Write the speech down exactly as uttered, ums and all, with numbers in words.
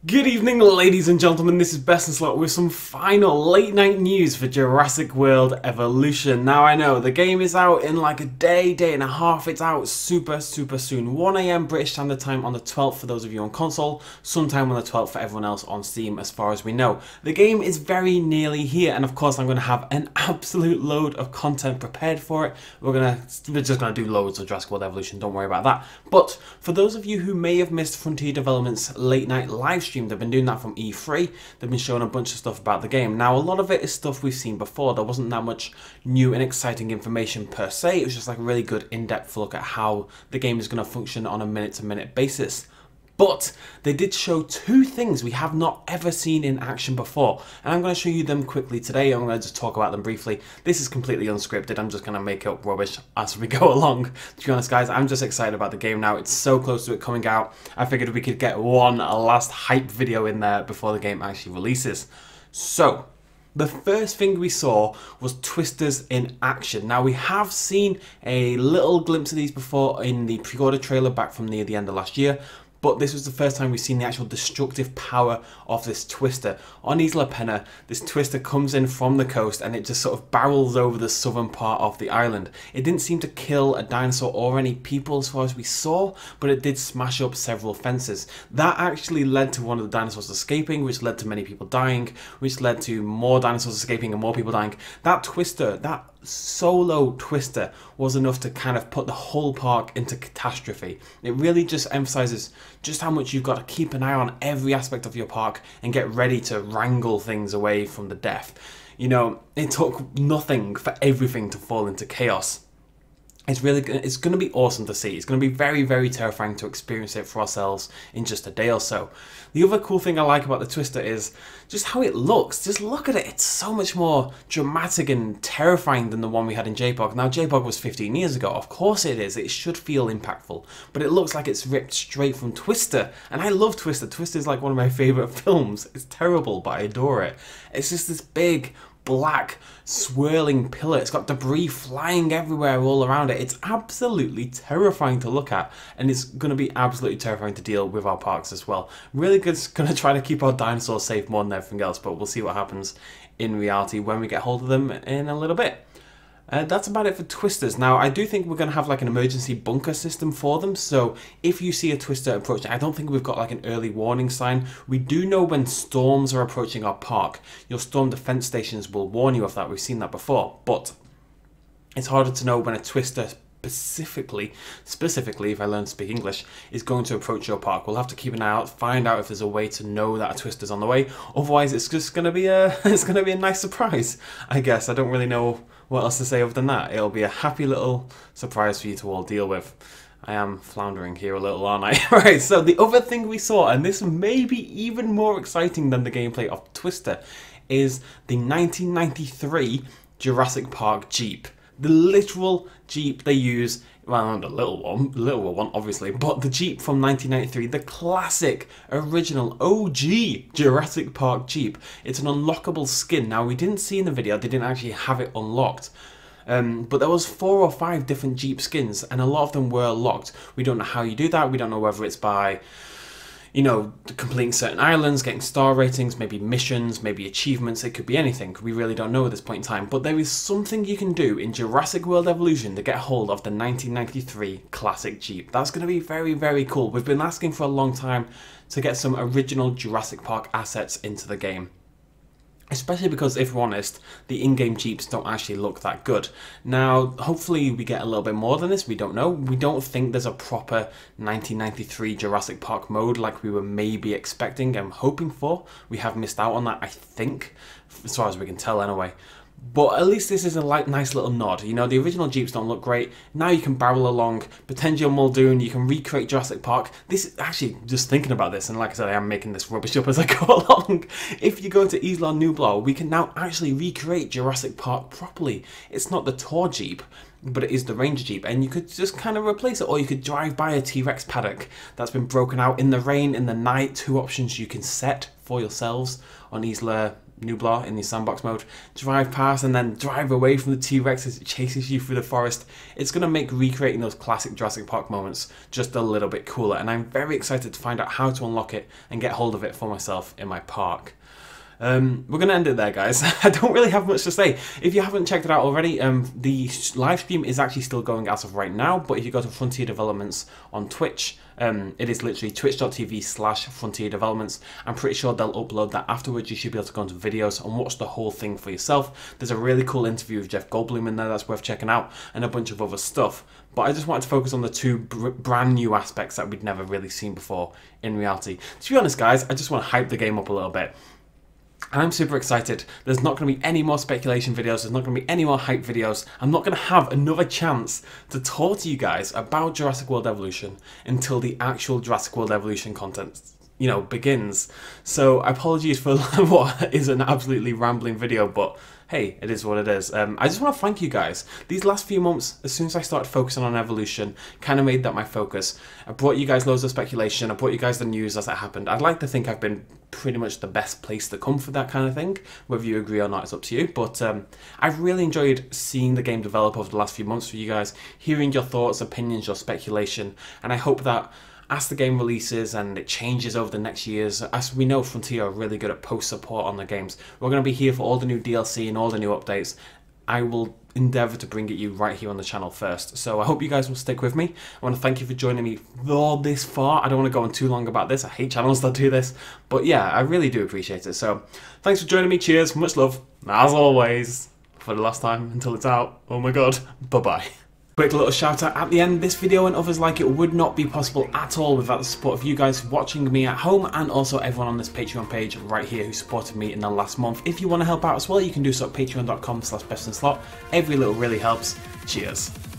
Good evening, ladies and gentlemen, this is BestInSlot with some final late night news for Jurassic World Evolution. Now I know, the game is out in like a day, day and a half, it's out super, super soon. one A M British Standard Time on the twelfth for those of you on console, sometime on the twelfth for everyone else on Steam as far as we know. The game is very nearly here, and of course I'm going to have an absolute load of content prepared for it. We're, gonna, we're just going to do loads of Jurassic World Evolution, don't worry about that. But for those of you who may have missed Frontier Development's late night live stream, they've been doing that from E three. They've been showing a bunch of stuff about the game. Now, a lot of it is stuff we've seen before. There wasn't that much new and exciting information per se. It was just like a really good in-depth look at how the game is going to function on a minute-to-minute basis. But they did show two things we have not ever seen in action before, and I'm going to show you them quickly today. I'm going to just talk about them briefly. This is completely unscripted. I'm just going to make up rubbish as we go along. To be honest, guys, I'm just excited about the game now. It's so close to it coming out. I figured we could get one last hype video in there before the game actually releases. So, the first thing we saw was Twisters in action. Now, we have seen a little glimpse of these before in the pre-order trailer back from near the end of last year, but this was the first time we've seen the actual destructive power of this Twister. On Isla Pena, this Twister comes in from the coast and it just sort of barrels over the southern part of the island. It didn't seem to kill a dinosaur or any people as far as we saw, but it did smash up several fences. That actually led to one of the dinosaurs escaping, which led to many people dying, which led to more dinosaurs escaping and more people dying. That Twister, that solo Twister was enough to kind of put the whole park into catastrophe. It really just emphasizes just how much you've got to keep an eye on every aspect of your park and get ready to wrangle things away from the death. You know, it took nothing for everything to fall into chaos. It's really, it's going to be awesome to see. It's going to be very, very terrifying to experience it for ourselves in just a day or so. The other cool thing I like about the Twister is just how it looks. Just look at it. It's so much more dramatic and terrifying than the one we had in J POG. Now, J POG was fifteen years ago. Of course it is. It should feel impactful. But it looks like it's ripped straight from Twister. And I love Twister. Twister is like one of my favourite films. It's terrible, but I adore it. It's just this big, black swirling pillar. It's got debris flying everywhere all around it. It's absolutely terrifying to look at, and it's going to be absolutely terrifying to deal with our parks as well. Really good, going to try to keep our dinosaurs safe more than everything else, but we'll see what happens in reality when we get hold of them in a little bit. Uh, that's about it for Twisters. Now, I do think we're going to have like an emergency bunker system for them, so if you see a Twister approaching, I don't think we've got like an early warning sign. We do know when storms are approaching our park. Your storm defense stations will warn you of that. We've seen that before, but it's harder to know when a Twister specifically, specifically, if I learn to speak English, is going to approach your park. We'll have to keep an eye out, find out if there's a way to know that a Twister's on the way. Otherwise, it's just going to be a, it's going to be a nice surprise, I guess. I don't really know what else to say other than that. It'll be a happy little surprise for you to all deal with. I am floundering here a little, aren't I? Right, so the other thing we saw, and this may be even more exciting than the gameplay of Twister, is the nineteen ninety-three Jurassic Park Jeep. The literal Jeep they use, well, not the little one, the little one obviously, but the Jeep from nineteen ninety-three, the classic, original, O G Jurassic Park Jeep. It's an unlockable skin. Now, we didn't see in the video, they didn't actually have it unlocked. Um, but there was four or five different Jeep skins, and a lot of them were locked. We don't know how you do that. We don't know whether it's by, you know, completing certain islands, getting star ratings, maybe missions, maybe achievements. It could be anything. We really don't know at this point in time. But there is something you can do in Jurassic World Evolution to get hold of the nineteen ninety-three classic Jeep. That's going to be very, very cool. We've been asking for a long time to get some original Jurassic Park assets into the game. Especially because, if we're honest, the in-game Jeeps don't actually look that good. Now, hopefully we get a little bit more than this, we don't know. We don't think there's a proper nineteen ninety-three Jurassic Park mode like we were maybe expecting and hoping for. We have missed out on that, I think, as far as we can tell anyway. But at least this is a like, nice little nod. You know, the original Jeeps don't look great. Now you can barrel along, pretend you're Muldoon, you can recreate Jurassic Park. This is actually, just thinking about this, and like I said, I am making this rubbish up as I go along. If you go to Isla Nublar, we can now actually recreate Jurassic Park properly. It's not the tour Jeep, but it is the Ranger Jeep, and you could just kind of replace it, or you could drive by a T-Rex paddock that's been broken out in the rain, in the night. Two options you can set for yourselves on Isla Nublar in the sandbox mode, drive past and then drive away from the T-Rex as it chases you through the forest. It's going to make recreating those classic Jurassic Park moments just a little bit cooler, and I'm very excited to find out how to unlock it and get hold of it for myself in my park. Um, we're going to end it there, guys. I don't really have much to say. If you haven't checked it out already, um, the live stream is actually still going as of right now, but if you go to Frontier Developments on Twitch, um, it is literally twitch.tv slash Frontier Developments. I'm pretty sure they'll upload that afterwards. You should be able to go into videos and watch the whole thing for yourself. There's a really cool interview with Jeff Goldblum in there that's worth checking out, and a bunch of other stuff. But I just wanted to focus on the two br brand new aspects that we'd never really seen before in reality. To be honest, guys, I just want to hype the game up a little bit. I'm super excited. There's not going to be any more speculation videos. There's not going to be any more hype videos. I'm not going to have another chance to talk to you guys about Jurassic World Evolution until the actual Jurassic World Evolution content, you know, begins. So apologies for what is an absolutely rambling video, but hey, it is what it is. Um, I just want to thank you guys. These last few months, as soon as I started focusing on Evolution, kind of made that my focus. I brought you guys loads of speculation. I brought you guys the news as it happened. I'd like to think I've been pretty much the best place to come for that kind of thing. Whether you agree or not, it's up to you. But um, I've really enjoyed seeing the game develop over the last few months for you guys, hearing your thoughts, opinions, your speculation, and I hope that as the game releases and it changes over the next years, as we know Frontier are really good at post support on the games, we're going to be here for all the new D L C and all the new updates. I will endeavour to bring it you right here on the channel first. So I hope you guys will stick with me. I want to thank you for joining me all this far. I don't want to go on too long about this. I hate channels that do this. But yeah, I really do appreciate it. So thanks for joining me. Cheers. Much love. As always, for the last time until it's out. Oh my god. Bye-bye. Quick little shout out at the end. This video and others like it would not be possible at all without the support of you guys watching me at home, and also everyone on this Patreon page right here who supported me in the last month. If you want to help out as well, you can do so at patreon dot com slash best in slot. Every little really helps. Cheers.